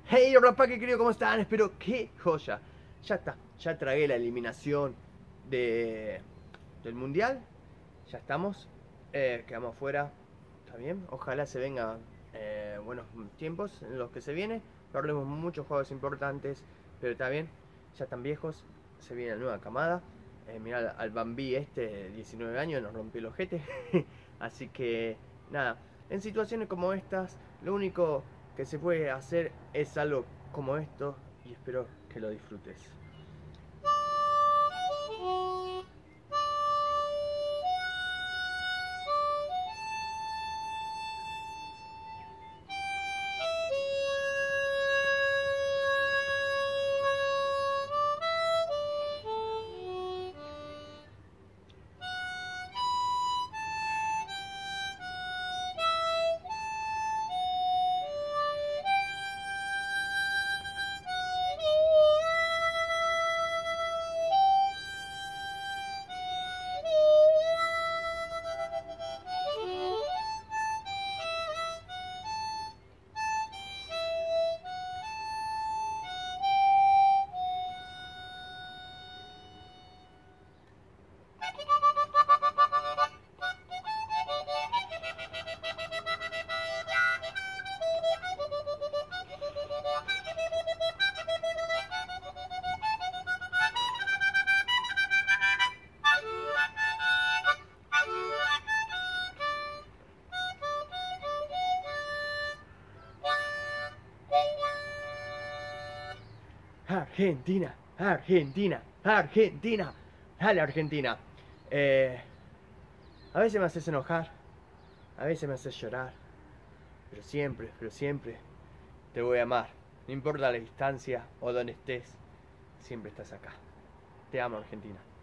Hey, rapaz, qué querido, ¿cómo están? Espero que joya. Ya está, ya tragué la eliminación de, del mundial. Ya estamos, quedamos fuera. Está bien, ojalá se vengan buenos tiempos en los que se viene. Perdemos muchos juegos importantes, pero está bien, ya están viejos. Se viene la nueva camada. Mirá al Bambi este, de 19 años, nos rompió el ojete. Así que, nada, en situaciones como estas, lo único que se puede hacer es algo como esto y espero que lo disfrutes. Argentina, Argentina, Argentina, dale Argentina. Eh, a veces me haces enojar, a veces me haces llorar, pero siempre te voy a amar. No importa la distancia o donde estés, siempre estás acá. Te amo, Argentina.